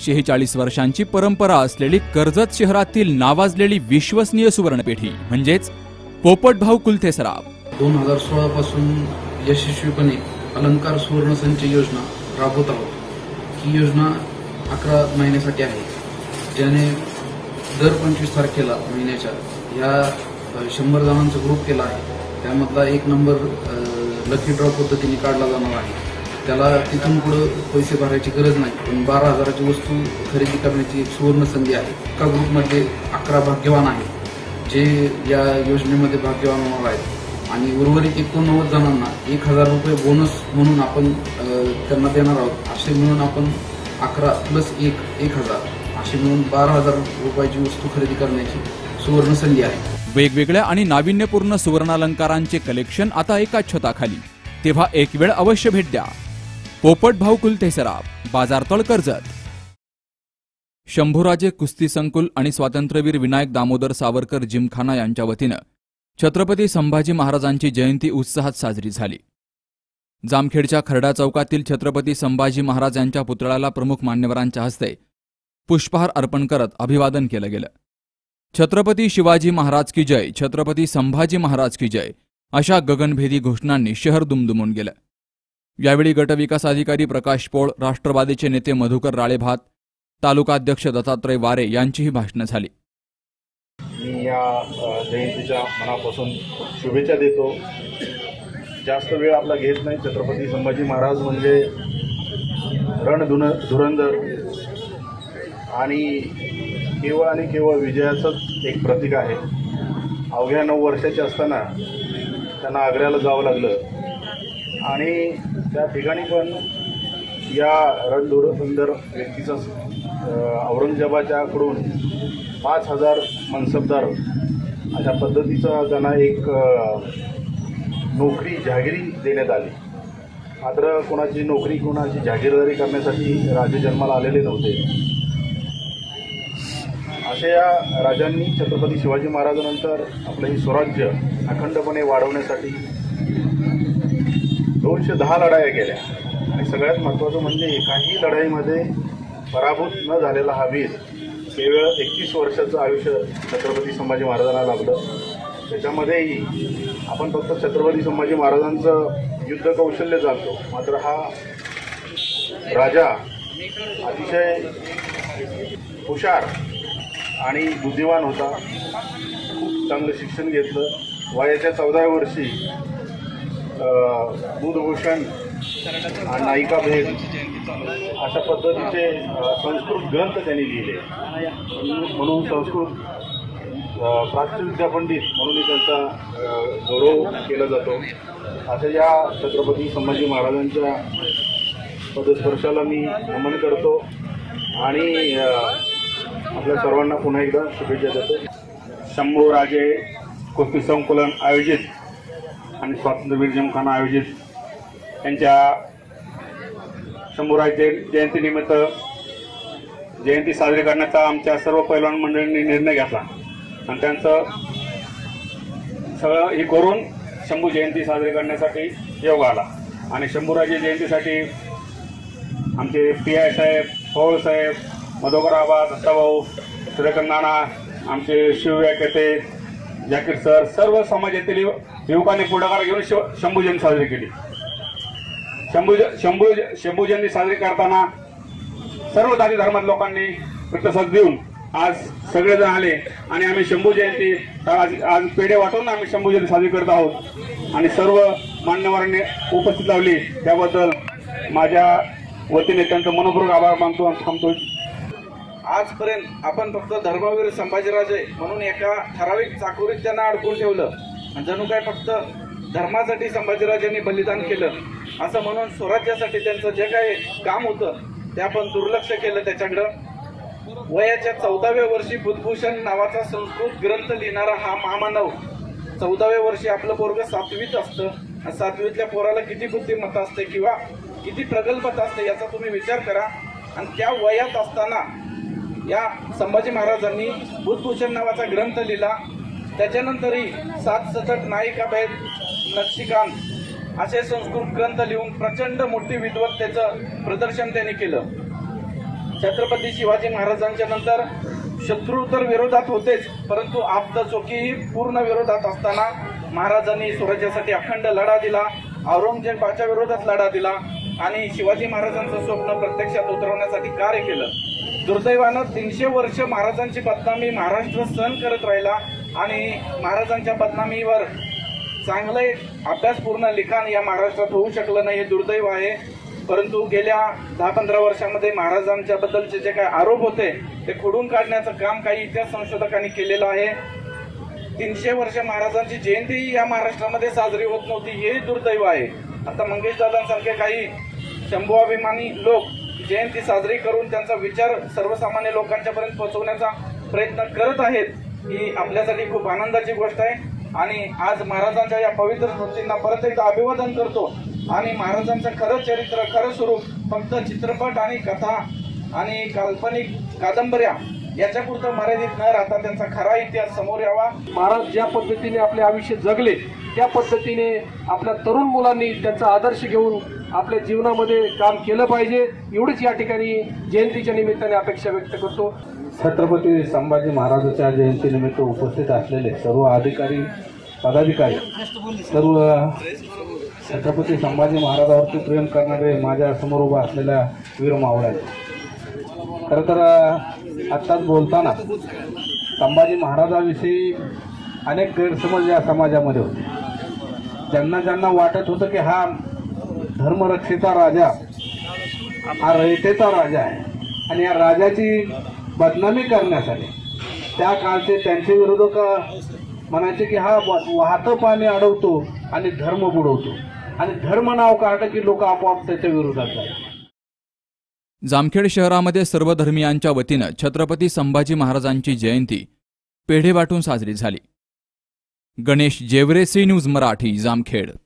146 वर्षांची परंपरा असलेली कर्जत शहरातील नावाजलेली विश्वसनीय सुवर्णपेठी म्हणजेच पोपटभाऊ कुलथे सराफ 2016 पासून यशस्वीपणे अलंकार सुवर्ण संचय योजना राबवत आहोत। ही योजना 11 महिन्यासाठी आहे, ज्याने दर 25 तारखेला महिन्याच्या या 100 जणांचा ग्रुप केला आहे। त्यामधला 1 नंबर लकी ड्रॉ पद्धतीने काढला जाणार आहे। त्याला तिथून पुढे पैसे भरायची गरज नाही, पण 12,000ची वस्तू खरेदी करण्याची एक सुवर्ण संधी आहे। एका ग्रुपमध्ये 11 भाग्यवान आहेत जे या योजनेमध्ये भाग्यवान होणार आहेत आणि उर्वरित 89 जणांना 1,000 रुपये बोनस म्हणून आपण त्यांना देणार आहोत। असे मिळून आपण 11 + 1 1,000 असे मिळून 12,000 रुपयाची वस्तू खरेदी करण्याची सुवर्ण संधी आहे। वेगवेगळ्या आणि नाविन्यपूर्ण सुवर्णालंकारांचे कलेक्शन आता एकाच छताखाली, तेव्हा एक वेळ अवश्य भेट द्या। पोपटभाऊ कुलथे सराफ, बाजारतळ, कर्जत। शंभूराजे कुस्ती संकुल आणि स्वातंत्र्यवीर विनायक दामोदर सावरकर जिमखाना यांच्या वतीनं छत्रपती संभाजी महाराजांची जयंती उत्साहात साजरी झाली। जामखेडच्या खर्डा चौकातील छत्रपती संभाजी महाराज यांच्या पुतळ्याला प्रमुख मान्यवरांच्या हस्ते पुष्पहार अर्पण करत अभिवादन केलं गेलं। छत्रपती शिवाजी महाराज की जय, छत्रपती संभाजी महाराज की जय अशा गगनभेदी घोषणांनी शहर दुमदुमून गेलं। यावेळी गटविकास अधिकारी प्रकाश पोळ, राष्ट्रवादीचे नेते मधुकर राळेभात, तालुकाध्यक्ष दत्तात्रय वारे यांचीही भाषणं झाली। मी या जयंतीच्या मनापासून शुभेच्छा देतो। जास्त वेळ आपला घेत नाही। छत्रपती संभाजी महाराज म्हणजे रणधुरंधर आणि केवळ विजयाचंच एक प्रतीक आहे। अवघ्या 9 वर्षाचे असताना त्यांना आग्र्याला जावं लागलं आणि त्या ठिकाणी पण या रणधुरंधर व्यक्तीचं औरंगजेबाच्याकडून 5,000 मनसबदार अशा पद्धतीचा त्यांना एक नोकरी जहागिरी देण्यात आली। मात्र कोणाची नोकरी कोणाची जहागीरदारी करण्यासाठी राजे जन्माला आलेले नव्हते। अशा या राजांनी छत्रपती शिवाजी महाराजांनंतर आपलं हे स्वराज्य अखंडपणे वाढवण्यासाठी 210 लढाया केल्या आणि सगळ्यात महत्त्वाचं म्हणजे एकाही लढाईमध्ये पराभूत न झालेला हा वीर केवळ 31 वर्षाचं आयुष्य छत्रपती संभाजी महाराजांना लाभलं। त्याच्यामध्येही आपण फक्त छत्रपती संभाजी महाराजांचं युद्ध कौशल्य जाणतो, मात्र हा राजा अतिशय हुशार आणि बुद्धिमान होता। खूप चांगलं शिक्षण घेतलं। वयाच्या 14व्या वर्षी बुधभूषण आणि नायिका भेद अशा पद्धतीचे संस्कृत ग्रंथ त्यांनी लिहिले, म्हणून संस्कृत प्राच्यविद्या पंडित म्हणूनही त्यांचा गौरव केला जातो। अशा या छत्रपती संभाजी महाराजांच्या पदस्पर्शाला मी नमन करतो आणि आपल्या सर्वांना पुन्हा एकदा शुभेच्छा देतो। शंभूराजे कुस्ती संकुलन आयोजित आणि स्वातंत्र्यवीर जिमखाना आयोजित यांच्या शंभूराजे जयंतीनिमित्त जयंती साजरी करण्याचा आमच्या सर्व पैलवान मंडळींनी निर्णय घेतला आणि त्यांचं सगळं हे करून शंभू जयंती साजरी करण्यासाठी योग आला। आणि शंभूराजे जयंतीसाठी आमचे PI साहेब, पौळ साहेब, मधोकर आबा, दत्ताभाऊ, सूर्यकांत नाना, आमचे शिवव्याकेते, जाकीर सर, सर्व समाजातील युवकांनी पुढाकार घेऊन शंभू जयंती साजरी केली। शंभू जयंती साजरी करताना सर्व जाती धर्मात लोकांनी प्रतिसाद देऊन आज सगळेजण आले आणि आम्ही शंभू जयंती आज पेढे वाटून आम्ही शंभू जयंती साजरी करत आहोत आणि सर्व मान्यवरांनी उपस्थित लावली त्याबद्दल माझ्या वतीने त्यांचं मनपूर्वक आभार मानतो आणि थांबतो। आजपर्यंत आपण फक्त धर्मवीर संभाजीराजे म्हणून एका ठराविक चाकोरीत त्यांना अडकून ठेवलं आणि जणू काय फक्त धर्मासाठी संभाजीराजांनी बलिदान केलं असं म्हणून स्वराज्यासाठी त्यांचं जे काही काम होतं ते आपण दुर्लक्ष केलं त्याच्याकडं। वयाच्या 14व्या वर्षी बुधभूषण नावाचा संस्कृत ग्रंथ लिहिणारा हा महामानव 14व्या वर्षी आपलं पोरग 7वीत असतं। 7वीतल्या पोराला किती बुद्धिमत्ता असते किंवा किती प्रगल्भता असते याचा तुम्ही विचार करा। आणि त्या वयात असताना या संभाजी महाराजांनी बुधभूषण नावाचा ग्रंथ लिहिला। त्याच्यानंतरही 7 सचट नायिका भेद, नक्षीकांत असे संस्कृत ग्रंथ लिहून प्रचंड मोठी विद्वत्तेचं प्रदर्शन त्यांनी केलं। छत्रपती शिवाजी महाराजांच्या नंतर शत्रू तर विरोधात होतेच, परंतु आप्त चोखीही पूर्ण विरोधात असताना महाराजांनी स्वराज्यासाठी अखंड लढा दिला, औरंगजेबाच्या विरोधात लढा दिला आणि शिवाजी महाराजांचं स्वप्न प्रत्यक्षात उतरवण्यासाठी कार्य केलं. दुर्दैवानं 300 वर्ष महाराजांची बदनामी महाराष्ट्र सहन करत राहिला आणि महाराजांच्या बदनामीवर चांगले अभ्यासपूर्ण लिखाण या महाराष्ट्रात होऊ शकलं नाही, हे दुर्दैव आहे. परंतु गेल्या 10-15 वर्षामध्ये महाराजांच्या बद्दलचे जे काही आरोप होते ते खोडून काढण्याचं काम काही इतिहास संशोधकांनी केलेलं आहे. 300 वर्ष महाराजांची जयंती या महाराष्ट्रामध्ये साजरी होत नव्हती, हे दुर्दैव आहे. आता मंगेश दादांसारखे काही शंभूअभिमानी लोक जयंती साजरी करून त्यांचा विचार सर्वसामान्य लोकांच्यापर्यंत पोहोचवण्याचा प्रयत्न करत आहेत, ही आपल्यासाठी खूप आनंदाची गोष्ट आहे. आणि आज महाराजांच्या या पवित्र स्मृतींना परत एकदा अभिवादन करतो आणि महाराजांचं खरं चरित्र, खरं स्वरूप फक्त चित्रपट आणि कथा आणि काल्पनिक कादंबऱ्या याच्यापुरतं मर्यादित न राहता त्यांचा खरा इतिहास समोर यावा. महाराज ज्या पद्धतीने आपले आयुष्य जगले त्या पद्धतीने आपल्या तरुण मुलांनी त्यांचा आदर्श घेऊन आपल्या जीवनामध्ये काम केलं पाहिजे, एवढीच या ठिकाणी जयंतीच्या निमित्ताने अपेक्षा व्यक्त करतो. छत्रपती संभाजी महाराजांच्या जयंतीनिमित्त उपस्थित असलेले सर्व अधिकारी, पदाधिकारी, सर्व छत्रपती संभाजी महाराजांवरती प्रेम करणारे माझ्या समोर उभा असलेल्या वीर मावळे आहेत. खरं तर आत्ताच बोलताना संभाजी महाराजाविषयी अनेक गैरसमज या समाजामध्ये होते. ज्यांना वाटत होतं की हा धर्मरक्षेचा राजा, हा रयतेचा राजा आहे आणि या राजाची बदनामी करण्यासाठी त्या काळचे त्यांचे विरोधक म्हणायचे की हा वाहतं पाणी अडवतो आणि धर्म बुडवतो आणि धर्म नाव काढलं की लोक आपोआप त्याच्या विरोधात जातात. जामखेड शहरामध्ये सर्व धर्मियांच्या वतीनं छत्रपती संभाजी महाराजांची जयंती पेढे वाटून साजरी झाली. Ganesh Jeware, C News Marathi, Jamkhed.